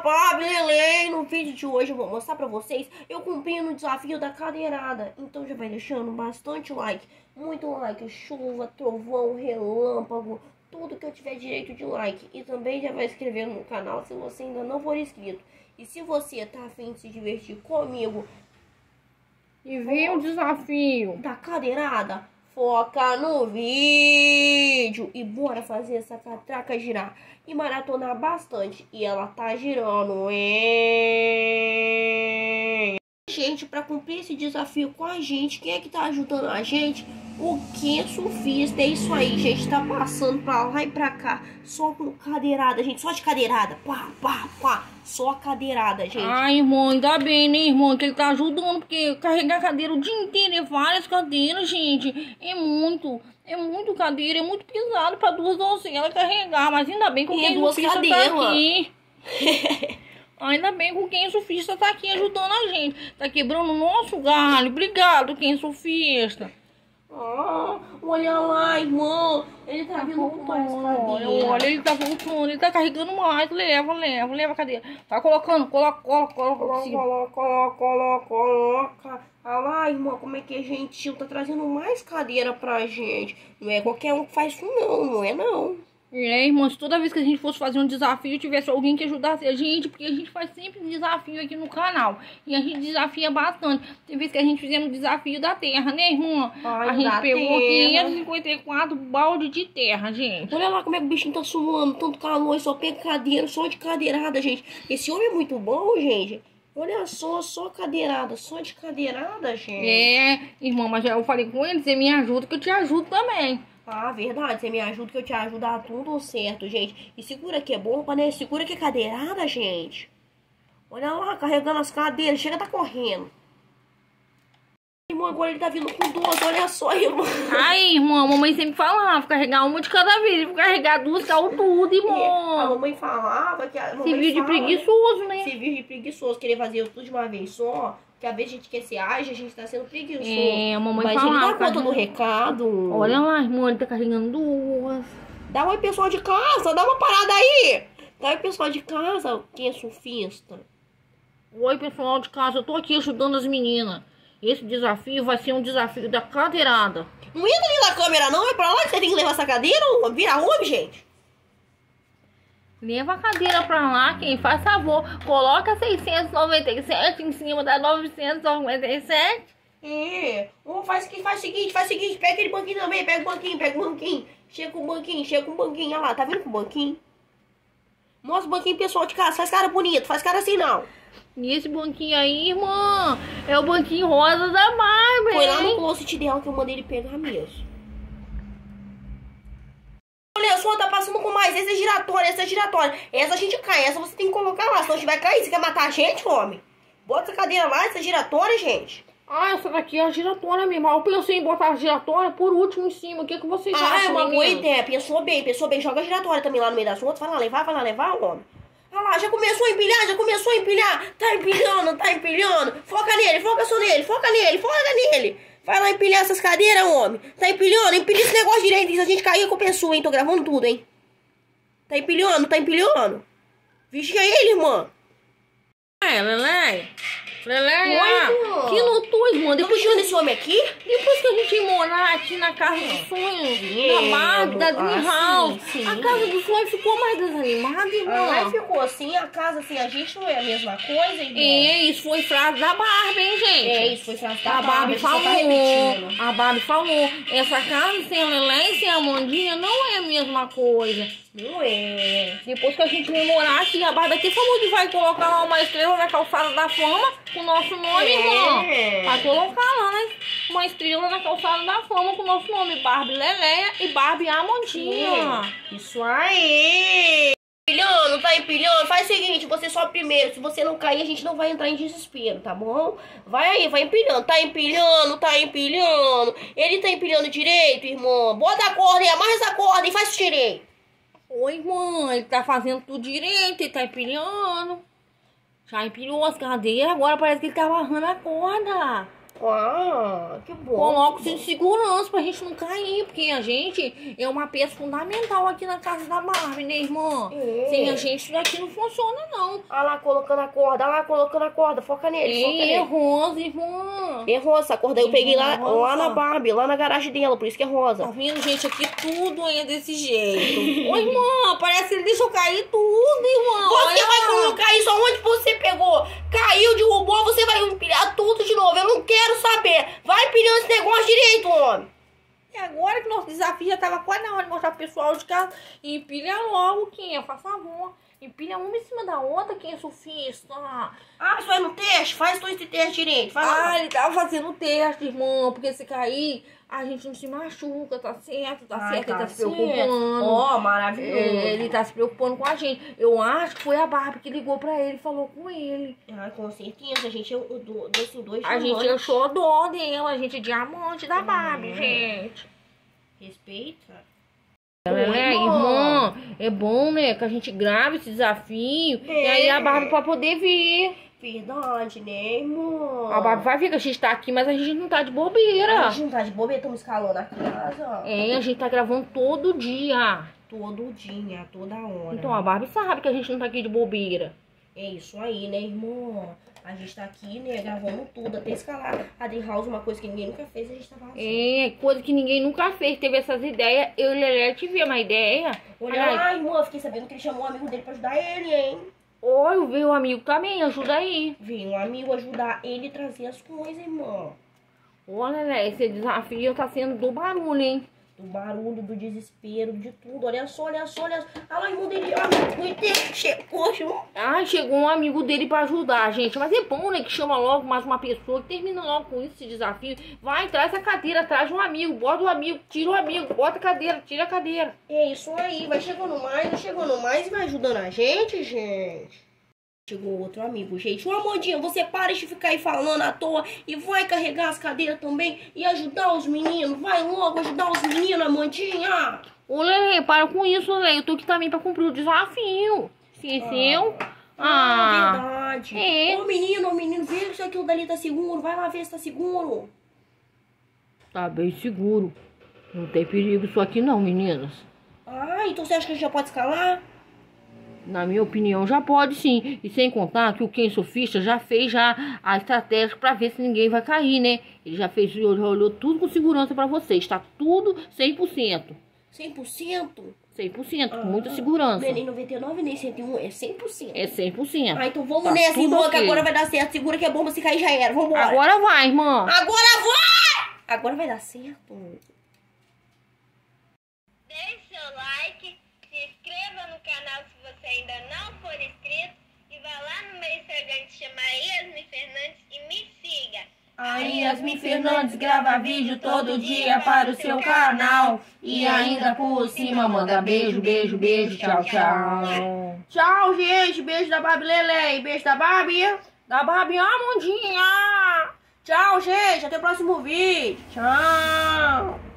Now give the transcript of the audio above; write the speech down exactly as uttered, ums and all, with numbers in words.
Barbie Lelê! No vídeo de hoje eu vou mostrar pra vocês eu cumprindo o desafio da cadeirada. Então já vai deixando bastante like, muito like, chuva, trovão, relâmpago, tudo que eu tiver direito de like. E também já vai inscrever no canal se você ainda não for inscrito. E se você tá afim de se divertir comigo e ver o desafio da cadeirada, foca no vídeo e bora fazer essa catraca girar e maratonar bastante. E ela tá girando, hein? Gente, para cumprir esse desafio com a gente, quem é que tá ajudando a gente? O Ken Surfista. É isso aí, gente, tá passando pra lá e pra cá, só com cadeirada, gente, só de cadeirada, pá, pá, pá, só cadeirada, gente. Ai, irmão, ainda bem, né, irmão, que ele tá ajudando, porque carregar cadeira o dia inteiro, é várias cadeiras, gente, é muito, é muito cadeira, é muito pesado pra duas donzelas carregar, mas ainda bem que o Ken Surfista tá aqui. Ainda bem que o Ken Surfista tá aqui ajudando a gente, tá quebrando o nosso galho. Obrigado, Ken Surfista. Ah, olha lá, irmão. Ele tá vindo com mais cadeira. Olha, ele tá voltando, ele tá carregando mais. Leva, leva, leva a cadeira. Tá colocando, coloca, coloca, coloca. Coloca, coloca, coloca, coloca. Olha lá, irmão, como é que é gentil. Tá trazendo mais cadeira pra gente. Não é qualquer um que faz isso não, não é não. É, irmão, se toda vez que a gente fosse fazer um desafio, tivesse alguém que ajudasse a gente, porque a gente faz sempre desafio aqui no canal. E a gente desafia bastante. Tem vez que a gente fizemos o desafio da terra, né, irmão? Ai, a gente pegou terra. quinhentos e cinquenta e quatro balde de terra, gente. Olha lá como é que o bichinho tá suando, tanto calor, só pega cadeira, só de cadeirada, gente. Esse homem é muito bom, gente. Olha só, só cadeirada, só de cadeirada, gente. É, irmão, mas eu falei com ele, você me ajuda que eu te ajudo também. Ah, verdade, você me ajuda que eu te ajudo a tudo certo, gente. E segura que é bomba, né? Segura que é cadeirada, gente. Olha lá, carregando as cadeiras, chega, tá correndo. Irmão, agora ele tá vindo com duas, olha só, irmão. Ai, irmão, a mamãe sempre falava, carregar uma de cada vez, carregar duas, caiu tudo, irmão. A mamãe falava que a mamãe Se viu de fala, preguiçoso, né? Se viu de preguiçoso, querer fazer tudo de uma vez só. Que às vezes a gente quer ser ágil, a gente tá sendo preguiçoso. É, a mamãe Mas falava. Mas ele dá conta do recado. Olha lá, irmão, ele tá carregando duas. Dá um oi, pessoal de casa, dá uma parada aí. Dá um oi, pessoal de casa, quem é surfista. Oi, pessoal de casa, eu tô aqui ajudando as meninas. Esse desafio vai ser um desafio da cadeirada. Não entra ali na câmera não, é pra lá que você tem que levar essa cadeira, vira homem, gente. Leva a cadeira pra lá, quem faz favor. Coloca seiscentos e noventa e sete em cima da novecentos e noventa e sete. É, faz, faz o seguinte, faz o seguinte, pega aquele banquinho também, pega o banquinho, pega o banquinho. Chega com o banquinho, chega com o banquinho, olha lá, tá vendo com o banquinho? Mostra o banquinho pessoal de casa, faz cara bonito, faz cara assim não. E esse banquinho aí, irmã, é o banquinho rosa da Barbie. Foi lá no closet dela que eu mandei ele pegar mesmo. Olha só, tá passando com mais. Essa é giratória, essa é giratória. Essa a gente cai, essa você tem que colocar lá. Se não tiver cair, você quer matar a gente, homem? Bota essa cadeira lá, essa é giratória, gente. Ah, essa daqui é a giratória mesmo. Eu pensei em botar a giratória por último em cima. O que, que vocês ah, acham? Ah, é uma boa menino? ideia. Pensou bem, pensou bem. Joga a giratória também lá no meio das outras. Vai lá levar, vai lá levar, homem. Olha lá, já começou a empilhar, já começou a empilhar. Tá empilhando, tá empilhando. Foca nele, foca só nele, foca nele, foca nele. Vai lá empilhar essas cadeiras, homem. Tá empilhando, empilha esse negócio direito. Se a gente cair, com a pessoa, hein? Tô gravando tudo, hein? Tá empilhando, tá empilhando. Vigia ele, irmã. É, Lelé. Lelé, Oi, que loucura, irmã. Depois que esse homem aqui? Depois que a gente ir morar aqui na casa dos sonhos, É, na Barbie, da Dream House, sim, sim. a casa dos sonhos ficou mais desanimada, irmã. Ah, ficou assim, a casa assim, a gente não é a mesma coisa, irmã. É, isso foi frase da Barbie, hein, gente? É, isso foi frase da a Barbie, Barbie falou, tá repetindo. a Barbie falou, essa casa sem a Lelé e sem a Amandinha não é a mesma coisa. Não é. Depois que a gente vir morar aqui, a Barbie até falou que vai colocar lá uma estrela na calçada da fama com o nosso nome, É. irmão. Vai colocar lá, né? Uma estrela na calçada da fama com o nosso nome, Barbie Leleia e Barbie Amandinha. É. Isso aí. Empilhando, tá empilhando. Faz o seguinte, você só primeiro. Se você não cair, a gente não vai entrar em desespero, tá bom? Vai aí, vai empilhando. Tá empilhando, tá empilhando. Ele tá empilhando direito, irmão. Bota a corda aí, amarra essa corda e faz isso direito. Oi, mãe, ele tá fazendo tudo direito, ele tá empilhando. Já empilhou as cadeiras, agora parece que ele tá amarrando a corda. Ah, que bom. Coloca o cinto de segurança pra gente não cair, porque a gente é uma peça fundamental aqui na casa da Barbie, né, irmã? É. Sem a gente, isso daqui não funciona, não. Olha lá, colocando a corda, olha lá, colocando a corda. Foca nele, foca É, nele. rosa, irmã. É rosa, essa corda aí eu peguei lá, Rosa. lá na Barbie, lá na garagem dela, por isso que é Tá rosa. vendo, gente? Aqui tudo é desse jeito. Ô, irmã, parece que ele deixou cair tudo, irmã. Você Olha vai lá. colocar isso aonde você pegou? Caiu, derrubou, você vai empilhar tudo de novo. Eu não quero saber. Vai empilhando esse negócio direito, homem. E agora que nosso desafio já tava quase na hora de mostrar pro pessoal de casa, empilha logo, quem é? Faz favor. Empilha uma em cima da outra, quem é surfista. Ah, isso aí no teste? Faz todo esse teste direito. Faz Ah, lá. ele tava fazendo o teste, irmão, porque se cair, a gente não se machuca, tá certo, tá Ai, certo, ele tá se certo. preocupando. Ó, maravilhoso. É, ele tá se preocupando com a gente. Eu acho que foi a Barbie que ligou pra ele e falou com ele. Ah, com certeza, a gente é o do- desse dois A gente diamantes. achou dó dela, a gente é diamante da Barbie, Hum. gente. Respeita. Ela é, Oi, irmã, é bom, né, que a gente grave esse desafio É. e aí a Barbie pra poder vir. Verdade, né, irmão? A Barbie vai ver que a gente tá aqui, mas a gente não tá de A bobeira. gente não tá de bobeira, estamos escalando a casa. É, a gente tá gravando todo dia. Todo dia, toda hora. Então a Barbie sabe que a gente não tá aqui de bobeira. É isso aí, né, irmão? A gente tá aqui, né, gravando tudo, até escalar a Dream House, uma coisa que ninguém nunca fez, a gente tá fazendo. É, coisa que ninguém nunca fez. Teve essas ideias. Eu e Lelé tive uma ideia. Olha Ai, lá, irmão, eu fiquei sabendo que ele chamou um amigo dele pra ajudar ele, hein? Olha, o meu amigo também, ajuda aí. Veio um amigo ajudar ele a trazer as coisas, irmão. Olha, Lelé, esse desafio tá sendo do barulho, hein? Do barulho, do desespero, de tudo. Olha só, olha só, olha só. Olha lá, irmão dele, ó. Muito tempo, chegou, chegou. Ai, chegou um amigo dele pra ajudar, gente. Mas é bom, né, que chama logo mais uma pessoa, que termina logo com esse desafio. Vai, traz a cadeira, traz um amigo, bota o amigo, tira o amigo, bota a cadeira, tira a cadeira. É isso aí, vai chegando mais, vai chegando mais e vai ajudando a gente, gente. Chegou outro amigo, gente. Ô, Amandinha, você para de ficar aí falando à toa e vai carregar as cadeiras também e ajudar os meninos. Vai logo ajudar os meninos, Amandinha. Ô, Lelê, para com isso, Lelê. Eu tô aqui também pra cumprir o desafio. Esqueceu? Ah, Ah, verdade. é. Ô, menino, ô, menino, vê se aquilo dali tá seguro. Vai lá ver se tá seguro. tá bem seguro. Não tem perigo isso aqui não, meninas. Ah, então você acha que a gente já pode escalar? Na minha opinião, já pode sim. E sem contar que o Ken Surfista já fez já a estratégia pra ver se ninguém vai cair, né? Ele já fez, já olhou tudo com segurança pra vocês. Tá tudo cem por cento. cem por cento? cem por cento, Ah, com muita segurança. Não é nem noventa e nove, nem cento e um, é cem por cento. É cem por cento. Ah, então vamos Tá nessa, tudo irmã, que ok. agora vai dar certo. Segura que é bomba, se cair já era. Vambora. Agora vai, irmã. Agora vai! Agora vai dar certo. Deixe seu like, se inscreva no canal se você ainda não for inscrito e vá lá no meu Instagram que chama Yasmin Fernandes e me siga. A Yasmin Fernandes grava vídeo todo dia para o seu canal. E ainda por cima manda beijo, beijo, beijo, tchau, tchau. Tchau, gente. Beijo da Barbie Lelé e beijo da Barbie. Da Barbie Amandinha. Tchau, gente. Até o próximo vídeo. Tchau.